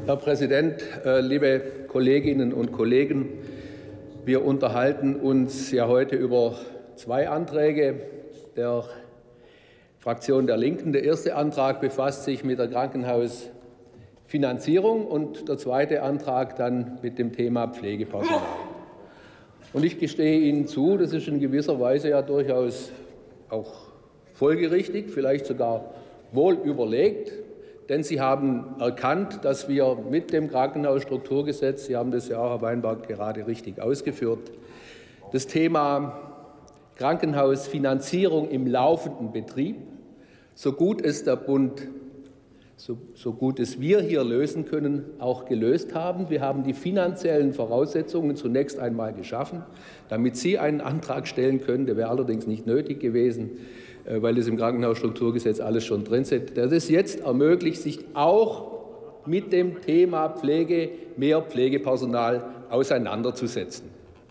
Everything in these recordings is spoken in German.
Herr Präsident, liebe Kolleginnen und Kollegen! Wir unterhalten uns ja heute über zwei Anträge der Fraktion der Linken. Der erste Antrag befasst sich mit der Krankenhausfinanzierung und der zweite Antrag dann mit dem Thema Pflegepersonal. Und ich gestehe Ihnen zu, das ist in gewisser Weise ja durchaus auch folgerichtig, vielleicht sogar wohl überlegt. Denn Sie haben erkannt, dass wir mit dem Krankenhausstrukturgesetz, Sie haben das ja auch, Herr Weinberg, gerade richtig ausgeführt, das Thema Krankenhausfinanzierung im laufenden Betrieb, so gut es der Bund, so gut es wir hier lösen können, auch gelöst haben. Wir haben die finanziellen Voraussetzungen zunächst einmal geschaffen, damit Sie einen Antrag stellen können. Der wäre allerdings nicht nötig gewesen, weil es im Krankenhausstrukturgesetz alles schon drin ist. Das ist jetzt ermöglicht, sich auch mit dem Thema Pflege, mehr Pflegepersonal auseinanderzusetzen.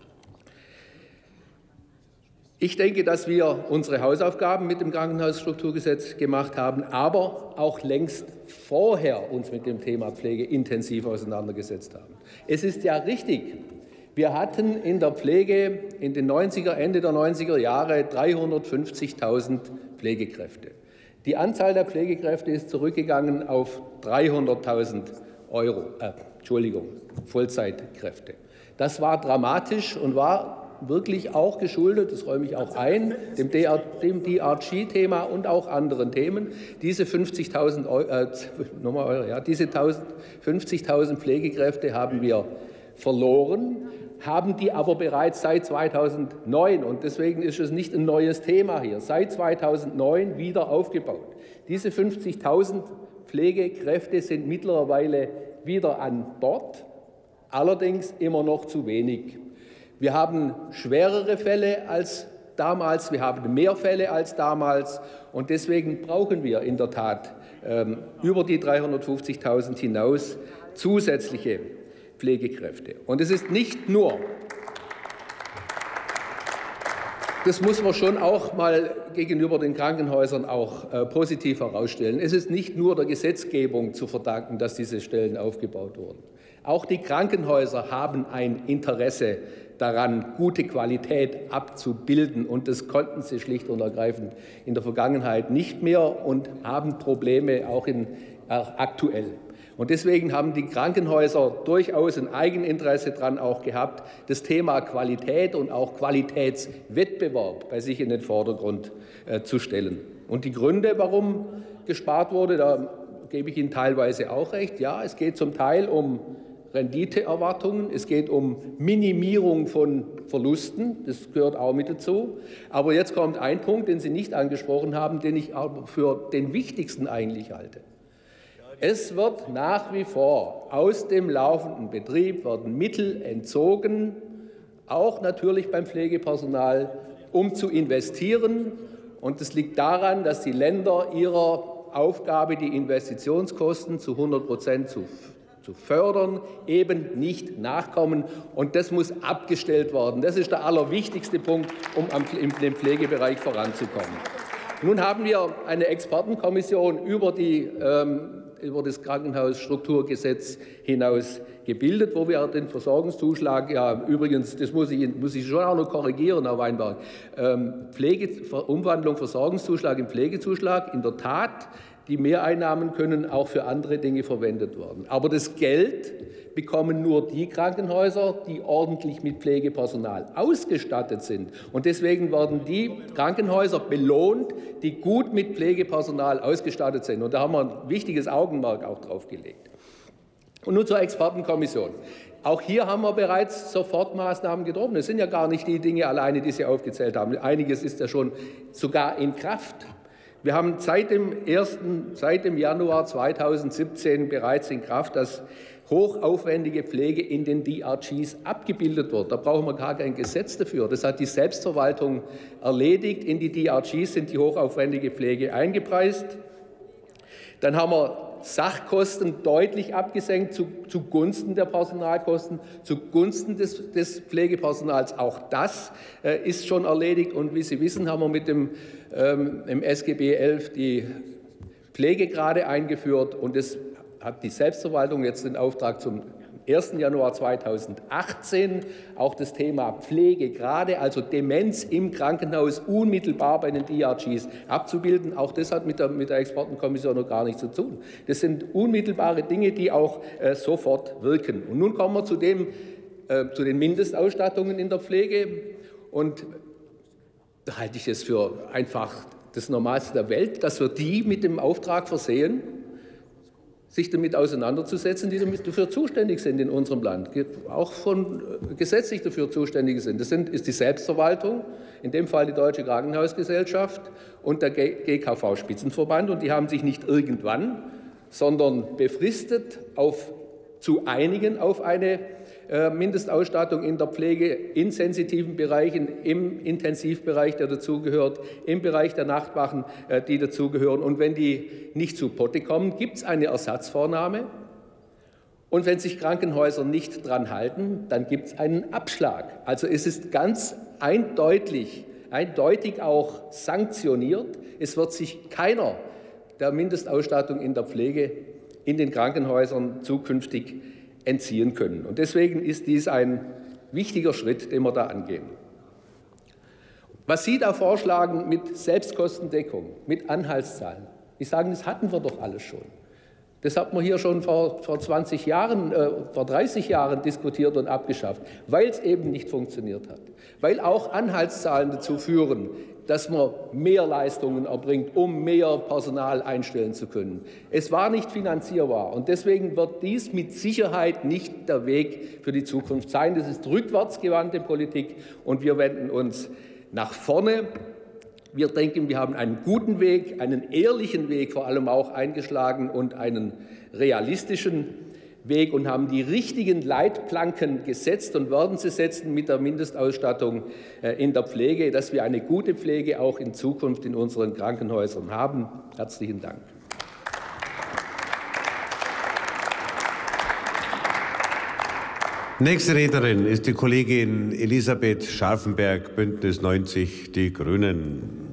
Ich denke, dass wir unsere Hausaufgaben mit dem Krankenhausstrukturgesetz gemacht haben, aber auch längst vorher uns mit dem Thema Pflege intensiv auseinandergesetzt haben. Es ist ja richtig, wir hatten in der Pflege in den Ende der 90er Jahre 350.000 Pflegekräfte. Die Anzahl der Pflegekräfte ist zurückgegangen auf 300.000 Vollzeitkräfte. Das war dramatisch und war wirklich auch geschuldet, das räume ich auch ein, dem DRG-Thema und auch anderen Themen. Diese 50.000 Pflegekräfte haben wir verloren, haben die aber bereits seit 2009, und deswegen ist es nicht ein neues Thema hier, seit 2009 wieder aufgebaut. Diese 50.000 Pflegekräfte sind mittlerweile wieder an Bord, allerdings immer noch zu wenig. Wir haben schwerere Fälle als damals, wir haben mehr Fälle als damals, und deswegen brauchen wir in der Tat über die 350.000 hinaus zusätzliche Pflegekräfte. Und es ist nicht nur, das muss man schon auch mal gegenüber den Krankenhäusern auch positiv herausstellen, es ist nicht nur der Gesetzgebung zu verdanken, dass diese Stellen aufgebaut wurden. Auch die Krankenhäuser haben ein Interesse daran, gute Qualität abzubilden, und das konnten sie schlicht und ergreifend in der Vergangenheit nicht mehr und haben Probleme auch aktuell. Und deswegen haben die Krankenhäuser durchaus ein Eigeninteresse daran auch gehabt, das Thema Qualität und auch Qualitätswettbewerb bei sich in den Vordergrund zu stellen. Und die Gründe, warum gespart wurde, da gebe ich Ihnen teilweise auch recht. Ja, es geht zum Teil um Renditeerwartungen, es geht um Minimierung von Verlusten, das gehört auch mit dazu. Aber jetzt kommt ein Punkt, den Sie nicht angesprochen haben, den ich aber für den wichtigsten eigentlich halte. Es wird nach wie vor aus dem laufenden Betrieb werden Mittel entzogen, auch natürlich beim Pflegepersonal, um zu investieren. Und das liegt daran, dass die Länder ihrer Aufgabe, die Investitionskosten zu 100% zu fördern, eben nicht nachkommen. Und das muss abgestellt werden. Das ist der allerwichtigste Punkt, um im Pflegebereich voranzukommen. Nun haben wir eine Expertenkommission über das Krankenhausstrukturgesetz hinaus gebildet, wo wir den Versorgungszuschlag, ja übrigens, das muss ich schon auch noch korrigieren, Herr Weinberg, Umwandlung Versorgungszuschlag in Pflegezuschlag, in der Tat, die Mehreinnahmen können auch für andere Dinge verwendet werden. Aber das Geld bekommen nur die Krankenhäuser, die ordentlich mit Pflegepersonal ausgestattet sind. Und deswegen werden die Krankenhäuser belohnt, die gut mit Pflegepersonal ausgestattet sind. Und da haben wir ein wichtiges Augenmerk auch drauf gelegt. Und nun zur Expertenkommission. Auch hier haben wir bereits Sofortmaßnahmen getroffen. Es sind ja gar nicht die Dinge alleine, die Sie aufgezählt haben. Einiges ist ja schon sogar in Kraft. Wir haben seit dem Januar 2017 bereits in Kraft, dass hochaufwendige Pflege in den DRGs abgebildet wird. Da brauchen wir gar kein Gesetz dafür. Das hat die Selbstverwaltung erledigt. In die DRGs sind die hochaufwendige Pflege eingepreist. Dann haben wir Sachkosten deutlich abgesenkt zugunsten der Personalkosten, zugunsten des Pflegepersonals. Auch das ist schon erledigt. Und wie Sie wissen, haben wir mit dem im SGB 11 die Pflegegrade eingeführt. Und es hat die Selbstverwaltung jetzt den Auftrag zum 1. Januar 2018 auch das Thema Pflegegrade, also Demenz im Krankenhaus, unmittelbar bei den DRGs abzubilden. Auch das hat mit der Expertenkommission noch gar nichts zu tun. Das sind unmittelbare Dinge, die auch sofort wirken. Und nun kommen wir zu den Mindestausstattungen in der Pflege. Und da halte ich es für einfach das Normalste der Welt, dass wir die mit dem Auftrag versehen, sich damit auseinanderzusetzen, die dafür zuständig sind in unserem Land, auch von gesetzlich dafür zuständig sind. Das ist die Selbstverwaltung, in dem Fall die Deutsche Krankenhausgesellschaft und der GKV-Spitzenverband. Und die haben sich nicht irgendwann, sondern befristet zu einigen auf eine Mindestausstattung in der Pflege in sensitiven Bereichen, im Intensivbereich, der dazugehört, im Bereich der Nachtwachen, die dazugehören. Und wenn die nicht zu Potte kommen, gibt es eine Ersatzvornahme. Und wenn sich Krankenhäuser nicht dran halten, dann gibt es einen Abschlag. Also es ist ganz eindeutig auch sanktioniert. Es wird sich keiner der Mindestausstattung in der Pflege in den Krankenhäusern zukünftig entziehen können. Und deswegen ist dies ein wichtiger Schritt, den wir da angehen. Was Sie da vorschlagen mit Selbstkostendeckung, mit Anhaltszahlen, ich sage, das hatten wir doch alles schon. Das hat man hier schon vor 20 Jahren, vor 30 Jahren diskutiert und abgeschafft, weil es eben nicht funktioniert hat. Weil auch Anhaltszahlen dazu führen, dass man mehr Leistungen erbringt, um mehr Personal einstellen zu können. Es war nicht finanzierbar und deswegen wird dies mit Sicherheit nicht der Weg für die Zukunft sein. Das ist rückwärtsgewandte Politik und wir wenden uns nach vorne. Wir denken, wir haben einen guten Weg, einen ehrlichen Weg vor allem auch eingeschlagen und einen realistischen Weg und haben die richtigen Leitplanken gesetzt und werden sie setzen mit der Mindestausstattung in der Pflege, dass wir eine gute Pflege auch in Zukunft in unseren Krankenhäusern haben. Herzlichen Dank. Nächste Rednerin ist die Kollegin Elisabeth Scharfenberg, Bündnis 90 Die Grünen.